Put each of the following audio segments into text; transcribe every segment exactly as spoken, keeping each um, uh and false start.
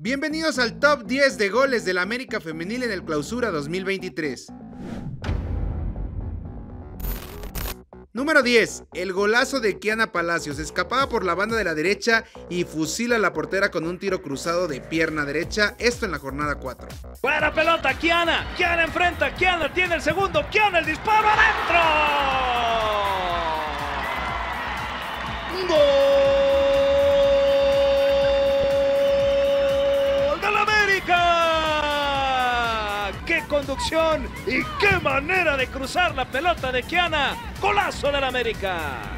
Bienvenidos al Top diez de goles del América Femenil en el Clausura dos mil veintitrés. Número diez. El golazo de Kiana Palacios. Escapaba por la banda de la derecha y fusila a la portera con un tiro cruzado de pierna derecha. Esto en la jornada cuatro. Buena pelota, Kiana. Kiana enfrenta. Kiana tiene el segundo. Kiana el disparo adentro. ¡Gol! Conducción y qué manera de cruzar la pelota de Kiana. Golazo del América.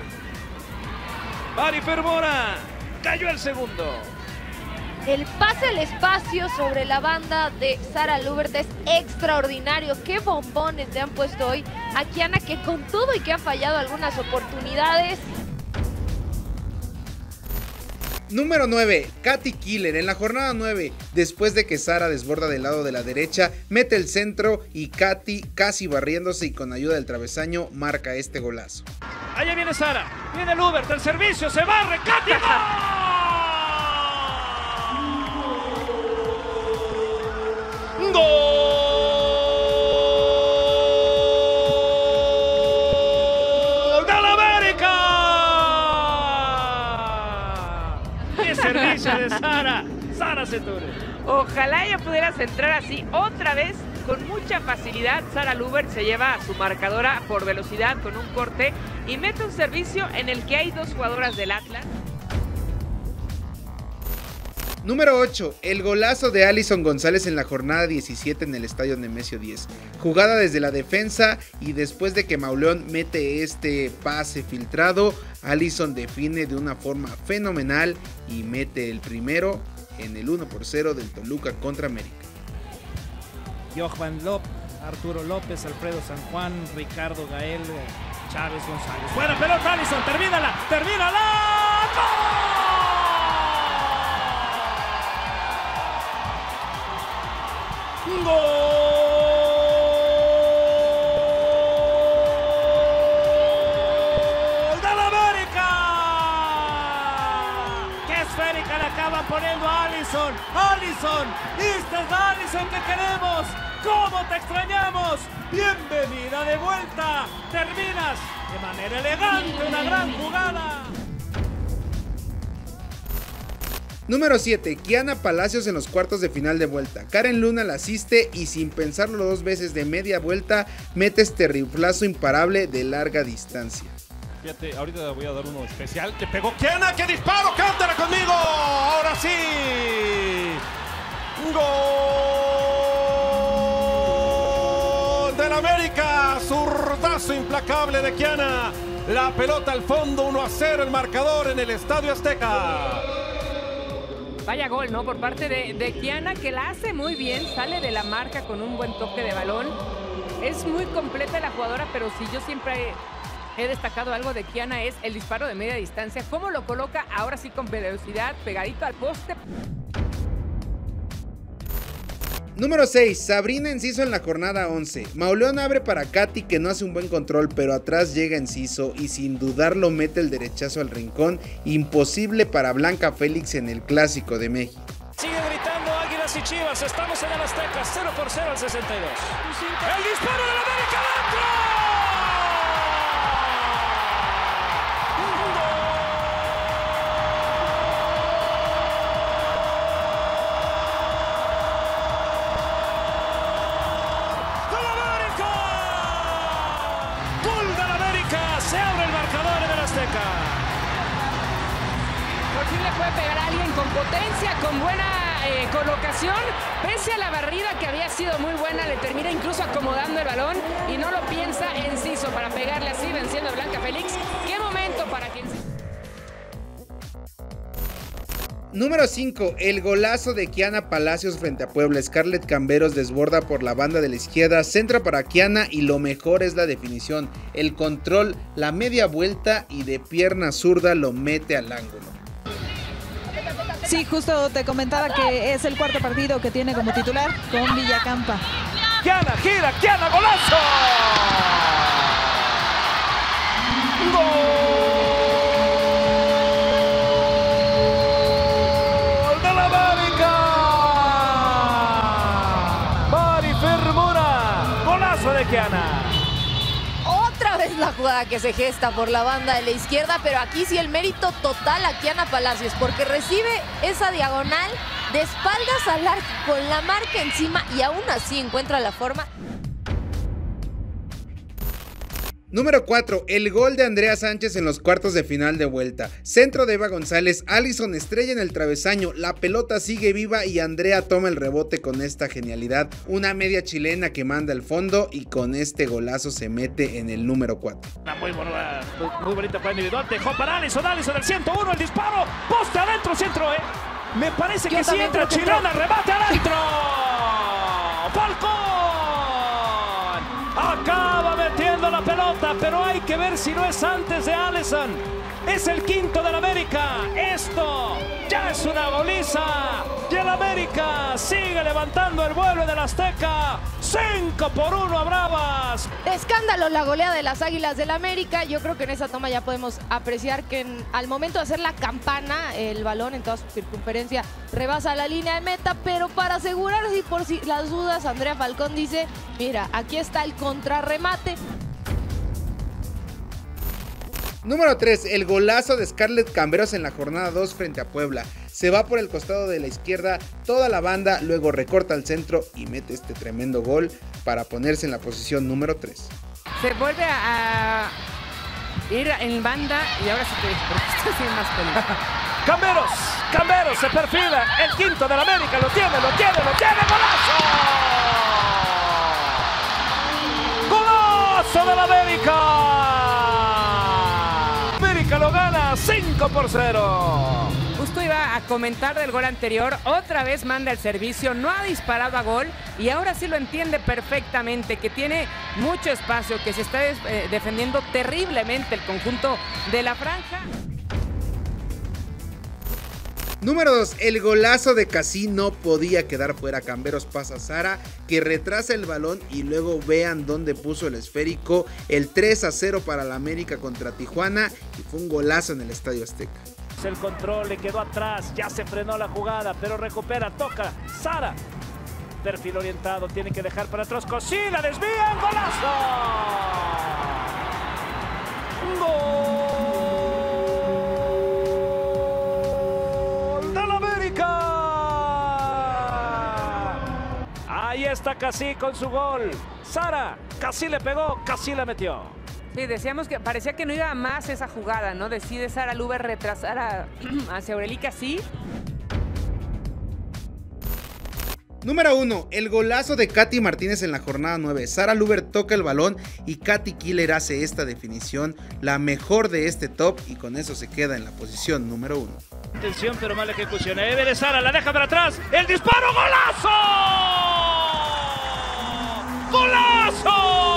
Mari Fermora cayó el segundo. El pase al espacio sobre la banda de Sara Lubert es extraordinario. Qué bombones le han puesto hoy a Kiana, que con todo y que ha fallado algunas oportunidades. Número nueve. Katy Killer. En la jornada nueve, después de que Sara desborda del lado de la derecha, mete el centro y Katy, casi barriéndose y con ayuda del travesaño, marca este golazo. Allá viene Sara, viene Lubert, el servicio, se barre, Katy, ¡gol! ¡Gol! Servicio de Sara, Sara Setúbal. Ojalá ella pudiera centrar así otra vez con mucha facilidad. Sara Lubert se lleva a su marcadora por velocidad con un corte y mete un servicio en el que hay dos jugadoras del Atlas. Número ocho. El golazo de Alison González en la jornada diecisiete en el estadio Nemesio diez. Jugada desde la defensa y después de que Mauleón mete este pase filtrado, Alison define de una forma fenomenal y mete el primero en el uno por cero del Toluca contra América. Johan López, Arturo López, Alfredo San Juan, Ricardo Gael, Chávez González. Buena pelota, Alison, termínala, termínala. ¡Gol! ¡Gol del América! ¡Qué esférica le acaban poniendo a Alison! ¡Alison! ¡Esta es la Alison que queremos! ¡Cómo te extrañamos! ¡Bienvenida de vuelta! Terminas de manera elegante una gran jugada. Número siete. Kiana Palacios en los cuartos de final de vuelta. Karen Luna la asiste y sin pensarlo dos veces de media vuelta mete este riflazo imparable de larga distancia. Fíjate, ahorita voy a dar uno especial. Le pegó Kiana, ¡qué disparo! ¡Cántala conmigo! ¡Ahora sí! ¡Gol del América! Zurdazo implacable de Kiana. La pelota al fondo, uno a cero el marcador en el Estadio Azteca. Vaya gol, ¿no? Por parte de, de Kiana, que la hace muy bien, sale de la marca con un buen toque de balón. Es muy completa la jugadora, pero si yo siempre he, he destacado algo de Kiana es el disparo de media distancia. Cómo lo coloca ahora sí con velocidad, pegadito al poste. Número seis. Sabrina Enciso en la jornada once. Mauleón abre para Katy, que no hace un buen control, pero atrás llega Enciso y sin dudarlo mete el derechazo al rincón. Imposible para Blanca Félix en el Clásico de México. Sigue gritando Águilas y Chivas, estamos en el Azteca, cero por cero al sesenta y dos. ¡El disparo del América adentro! Se abre el marcador en el Azteca. Por fin le puede pegar a alguien con potencia, con buena eh, colocación. Pese a la barrida que había sido muy buena, le termina incluso acomodando el balón y no lo piensa Enciso para pegarle así, venciendo a Blanca Félix. ¡Qué momento para que Enciso! Número cinco. El golazo de Kiana Palacios frente a Puebla. Scarlett Camberos desborda por la banda de la izquierda, centra para Kiana y lo mejor es la definición, el control, la media vuelta y de pierna zurda lo mete al ángulo. Sí, justo te comentaba que es el cuarto partido que tiene como titular con Villacampa. Kiana, gira, Kiana, golazo. ¡Gol! de Kiana. Otra vez la jugada que se gesta por la banda de la izquierda, pero aquí sí el mérito total a Kiana Palacios, porque recibe esa diagonal de espaldas al arco con la marca encima y aún así encuentra la forma. Número cuatro, el gol de Andrea Sánchez en los cuartos de final de vuelta. Centro de Eva González, Alison estrella en el travesaño, la pelota sigue viva y Andrea toma el rebote con esta genialidad. Una media chilena que manda al fondo y con este golazo se mete en el número cuatro. Una muy, buena, muy, muy bonita para individual, dejó para Alison, Alison del ciento uno, el disparo, poste adentro, centro, eh. Me parece Yo que sí entra chilena, remate adentro. Falcón acaba metiendo la pelota, pero hay que ver si no es antes de Alison. Es el quinto del América. Esto ya es una goliza. Y el América sigue levantando el vuelo del Azteca. cinco por uno a Bravas. Escándalo la goleada de las Águilas del América. Yo creo que en esa toma ya podemos apreciar que en, al momento de hacer la campana, el balón en toda su circunferencia rebasa la línea de meta, pero para asegurarse y por si las dudas, Andrea Falcón dice, mira, aquí está el contrarremate. Número tres, el golazo de Scarlett Camberos en la jornada dos frente a Puebla. Se va por el costado de la izquierda toda la banda, luego recorta al centro y mete este tremendo gol para ponerse en la posición número tres. Se vuelve a, a ir en banda y ahora sí te digo, porque está haciendo más peligro. Camberos, Camberos se perfila, el quinto del América, lo tiene, lo tiene, lo tiene, ¡golazo! ¡Golazo del América! América lo gana cinco por cero. Justo iba a comentar del gol anterior, otra vez manda el servicio, no ha disparado a gol y ahora sí lo entiende perfectamente, que tiene mucho espacio, que se está eh, defendiendo terriblemente el conjunto de la franja. Número dos, el golazo de Casí no podía quedar fuera. Camberos pasa a Sara, que retrasa el balón y luego vean dónde puso el esférico. El tres a cero para la América contra Tijuana y fue un golazo en el Estadio Azteca. El control le quedó atrás, ya se frenó la jugada, pero recupera, toca, Sara. Perfil orientado, tiene que dejar para atrás, Cosí, la desvía, golazo. ¡Gol del América! Ahí está Casí con su gol. Sara, Casí le pegó, Casí la metió. Sí, decíamos que parecía que no iba más esa jugada, ¿no? Decide Sara Luber retrasar a, hacia Aurelica, sí. Número uno, el golazo de Katy Martínez en la jornada nueve. Sara Luber toca el balón y Katy Killer hace esta definición, la mejor de este top, y con eso se queda en la posición número uno. Atención, pero mala ejecución. Eve de Sara, la deja para atrás. ¡El disparo! ¡Golazo! ¡Golazo!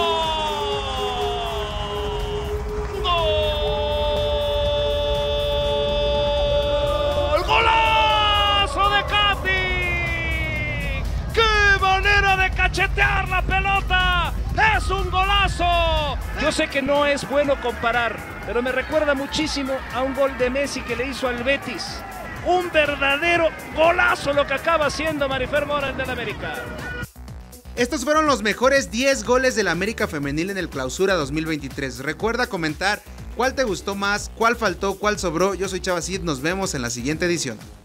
¡Golazo de Katy! ¡Qué manera de cachetear la pelota! ¡Es un golazo! Yo sé que no es bueno comparar, pero me recuerda muchísimo a un gol de Messi que le hizo al Betis. Un verdadero golazo lo que acaba haciendo Marifer Mora del América. Estos fueron los mejores diez goles del América Femenil en el Clausura dos mil veintitrés. Recuerda comentar cuál te gustó más, cuál faltó, cuál sobró. Yo soy Chava Cid, nos vemos en la siguiente edición.